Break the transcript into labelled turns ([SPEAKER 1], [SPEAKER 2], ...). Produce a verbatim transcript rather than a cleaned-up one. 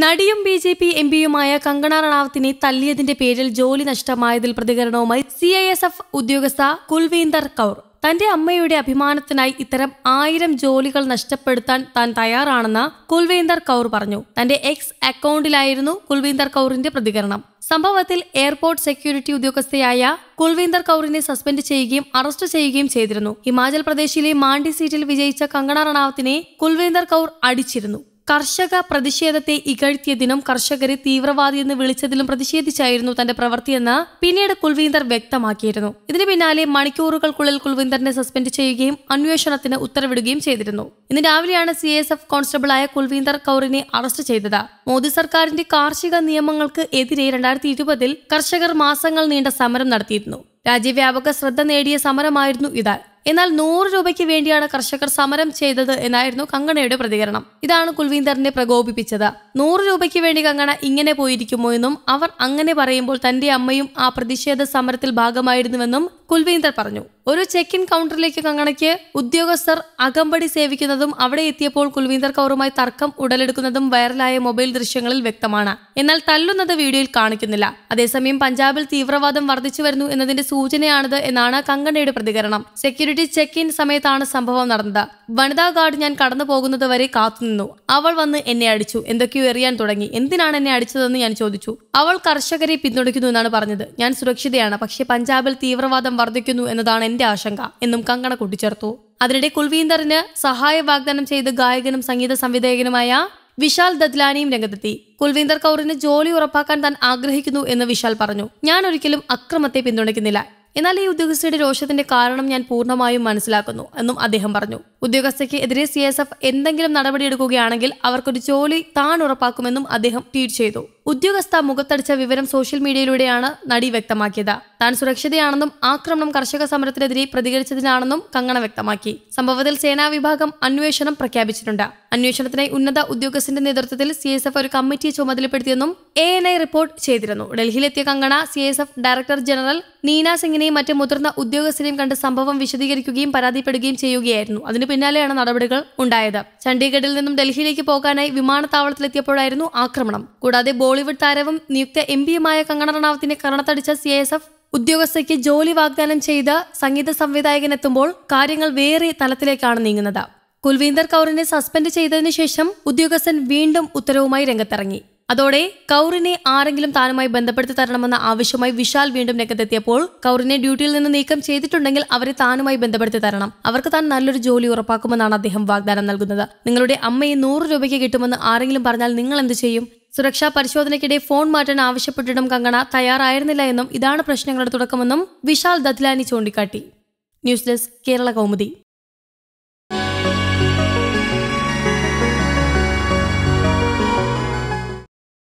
[SPEAKER 1] നടിയും B J P M പിയുമായ കങ്കണ റണാവത്തിനെ തല്ലിയതിന്റെ പേരിൽ ജോലി നഷ്ടമായതിൽ പ്രതികരണവുമായി സി ഐ എസ് എഫ് ഉദ്യോഗസ്ഥ കുൽവീന്ദർ കൗർ. തന്റെ അമ്മയുടെ അഭിമാനത്തിനായി ഇത്തരം ആയിരം ജോലികൾ നഷ്ടപ്പെടുത്താൻ താൻ തയ്യാറാണെന്ന് കുൽവീന്ദർ കൗർ പറഞ്ഞു. തന്റെ എക്സ് അക്കൗണ്ടിലായിരുന്നു കുൽവീന്ദർ കൗറിന്റെ പ്രതികരണം. സംഭവത്തിൽ എയർപോർട്ട് സെക്യൂരിറ്റി ഉദ്യോഗസ്ഥയായ കുൽവീന്ദർ കൗറിനെ സസ്പെൻഡ് ചെയ്യുകയും അറസ്റ്റ് ചെയ്യുകയും ചെയ്തിരുന്നു. ഹിമാചൽ പ്രദേശിലെ മാണ്ഡി സീറ്റിൽ വിജയിച്ച കങ്കണ റണാവത്തിനെ കുൽവീന്ദർ കൗർ അടിച്ചിരുന്നു. കർഷക പ്രതിഷേധത്തെ ഇകഴ്ത്തിയതിനും കർഷകരെ തീവ്രവാദിയെന്ന് വിളിച്ചതിലും പ്രതിഷേധിച്ചായിരുന്നു തന്റെ പ്രവൃത്തിയെന്ന് പിന്നീട് കുൽവീന്ദർ വ്യക്തമാക്കിയിരുന്നു. ഇതിന് പിന്നാലെ മണിക്കൂറുകൾക്കുള്ളിൽ കുൽവീന്ദറിനെ സസ്പെൻഡ് ചെയ്യുകയും അന്വേഷണത്തിന് ഉത്തരവിടുകയും ചെയ്തിരുന്നു. ഇന്ന് രാവിലെയാണ് സി എസ് എഫ് കോൺസ്റ്റബിളായ കുൽവീന്ദർ കൗറിനെ അറസ്റ്റ് ചെയ്തത്. മോദി സർക്കാരിന്റെ കാർഷിക നിയമങ്ങൾക്ക് എതിരെ രണ്ടായിരത്തി ഇരുപതിൽ കർഷകർ മാസങ്ങൾ നീണ്ട സമരം നടത്തിയിരുന്നു. രാജ്യവ്യാപക ശ്രദ്ധ നേടിയ സമരമായിരുന്നു ഇത്. എന്നാൽ നൂറ് രൂപയ്ക്ക് വേണ്ടിയാണ് കർഷകർ സമരം ചെയ്തത് എന്നായിരുന്നു കങ്കണയുടെ പ്രതികരണം. ഇതാണ് കുൽവീന്ദറിനെ പ്രകോപിപ്പിച്ചത്. നൂറ് രൂപയ്ക്ക് വേണ്ടി കങ്കണ ഇങ്ങനെ പോയിരിക്കുമോ എന്നും അവർ അങ്ങനെ പറയുമ്പോൾ തന്റെ അമ്മയും ആ പ്രതിഷേധ സമരത്തിൽ ഭാഗമായിരുന്നുവെന്നും കുൽവീന്ദർ പറഞ്ഞു. ഒരു ചെക്ക് ഇൻ കൗണ്ടറിലേക്ക് കങ്കണയ്ക്ക് ഉദ്യോഗസ്ഥർ അകമ്പടി സേവിക്കുന്നതും അവിടെ എത്തിയപ്പോൾ കുൽവീന്ദർ കൗറുമായി തർക്കം ഉടലെടുക്കുന്നതും വൈറലായ മൊബൈൽ ദൃശ്യങ്ങളിൽ വ്യക്തമാണ്. എന്നാൽ തല്ലുന്നത് വീഡിയോയിൽ കാണിക്കുന്നില്ല. അതേസമയം പഞ്ചാബിൽ തീവ്രവാദം വർദ്ധിച്ചു വരുന്നു എന്നതിന്റെ സൂചനയാണിത് എന്നാണ് കങ്കണയുടെ പ്രതികരണം. സെക്യൂരിറ്റി ചെക്ക് ഇൻ സമയത്താണ് സംഭവം നടന്നത്. വനിതാ ഗാർഡ് ഞാൻ കടന്നു പോകുന്നത് വരെ കാത്തുനിന്നു. അവൾ വന്ന് എന്നെ അടിച്ചു, എന്തൊക്കെയോ എറിയാൻ തുടങ്ങി. എന്തിനാണ് എന്നെ അടിച്ചതെന്ന് ഞാൻ ചോദിച്ചു. അവൾ കർഷകരെ പിന്തുണയ്ക്കുന്നു എന്നാണ് പറഞ്ഞത്. ഞാൻ സുരക്ഷിതയാണ്, പക്ഷേ പഞ്ചാബിൽ തീവ്രവാദം വർദ്ധിക്കുന്നു എന്നതാണ് എന്റെ ആശങ്ക എന്നും കങ്കണ കൂട്ടിച്ചേർത്തു. അതിനിടെ കുൽവീന്ദറിന് സഹായ വാഗ്ദാനം ചെയ്ത് ഗായകനും സംഗീത സംവിധായകനുമായ വിശാൽ ദദ്ലാനിയും രംഗത്തെത്തി. കുൽവീന്ദർ കൗറിന് ജോലി ഉറപ്പാക്കാൻ താൻ ആഗ്രഹിക്കുന്നു എന്ന് വിശാൽ പറഞ്ഞു. ഞാൻ ഒരിക്കലും അക്രമത്തെ പിന്തുണയ്ക്കുന്നില്ല, എന്നാൽ ഈ ഉദ്യോഗസ്ഥയുടെ രോഷത്തിന്റെ കാരണം ഞാൻ പൂർണ്ണമായും മനസ്സിലാക്കുന്നു എന്നും അദ്ദേഹം പറഞ്ഞു. ഉദ്യോഗസ്ഥയ്ക്ക് എതിരെ സി എസ് എഫ് എന്തെങ്കിലും നടപടിയെടുക്കുകയാണെങ്കിൽ അവർക്കൊരു ജോലി താൻ ഉറപ്പാക്കുമെന്നും അദ്ദേഹം ട്വീറ്റ് ചെയ്തു. ഉദ്യോഗസ്ഥ മുഖത്തടിച്ച വിവരം സോഷ്യൽ മീഡിയയിലൂടെയാണ് നടി വ്യക്തമാക്കിയത്. താൻ സുരക്ഷിതയാണെന്നും ആക്രമണം കർഷക സമരത്തിനെതിരെ പ്രതികരിച്ചതിനാണെന്നും കങ്കണ വ്യക്തമാക്കി. സംഭവത്തിൽ സേനാ വിഭാഗം അന്വേഷണം പ്രഖ്യാപിച്ചിട്ടുണ്ട്. അന്വേഷണത്തിനായി ഉന്നത ഉദ്യോഗസ്ഥന്റെ നേതൃത്വത്തിൽ സി എസ് എഫ് ഒരു കമ്മിറ്റിയെ ചുമതലപ്പെടുത്തിയെന്നും എ എൻ ഐ റിപ്പോർട്ട് ചെയ്തിരുന്നു. ഡൽഹിയിലെത്തിയ Kangana C S F director general Neena സിംഗിനെയും മറ്റ് മുതിർന്ന ഉദ്യോഗസ്ഥരെയും കണ്ട് സംഭവം വിശദീകരിക്കുകയും പരാതിപ്പെടുകയും ചെയ്യുകയായിരുന്നു. അതിനു പിന്നാലെയാണ് നടപടികൾ ഉണ്ടായത്. ചണ്ഡീഗഡിൽ നിന്നും ഡൽഹിയിലേക്ക് പോകാനായി വിമാനത്താവളത്തിലെത്തിയപ്പോഴായിരുന്നു ആക്രമണം. കൂടാതെ ബോളിവുഡ് താരവും നിയുക്ത എം പിയുമായ കങ്കണ റണാവത്തിനെ കരണത്തടിച്ച സി എസ് എഫ് ഉദ്യോഗസ്ഥയ്ക്ക് ജോലി വാഗ്ദാനം ചെയ്ത് സംഗീത സംവിധായകൻ എത്തുമ്പോൾ കാര്യങ്ങൾ വേറെ തലത്തിലേക്കാണ് നീങ്ങുന്നത്. കുൽവീന്ദർ കൗറിനെ സസ്പെൻഡ് ചെയ്തതിനു ശേഷം ഉദ്യോഗസ്ഥൻ വീണ്ടും ഉത്തരവുമായി രംഗത്തിറങ്ങി. അതോടെ കൗറിനെ ആരെങ്കിലും താനുമായി ബന്ധപ്പെടുത്തി തരണമെന്ന ആവശ്യമായി വിശാൽ വീണ്ടും രംഗത്തെത്തിയപ്പോൾ കൗറിനെ ഡ്യൂട്ടിയിൽ നിന്ന് നീക്കം ചെയ്തിട്ടുണ്ടെങ്കിൽ അവരെ താനുമായി ബന്ധപ്പെടുത്തി തരണം. അവർക്ക് താൻ നല്ലൊരു ജോലി ഉറപ്പാക്കുമെന്നാണ് അദ്ദേഹം വാഗ്ദാനം നൽകുന്നത്. നിങ്ങളുടെ അമ്മയെ നൂറ് രൂപയ്ക്ക് കിട്ടുമെന്ന് ആരെങ്കിലും പറഞ്ഞാൽ നിങ്ങൾ എന്ത് ചെയ്യും? സുരക്ഷാ പരിശോധനയ്ക്കിടെ ഫോൺ മാറ്റാൻ ആവശ്യപ്പെട്ടിട്ടും കങ്കണ തയ്യാറായിരുന്നില്ല എന്നും ഇതാണ് പ്രശ്നങ്ങളുടെ തുടക്കമെന്നും വിശാൽ ദദ്ലാനി ചൂണ്ടിക്കാട്ടി. News desk Kerala Kaumudi.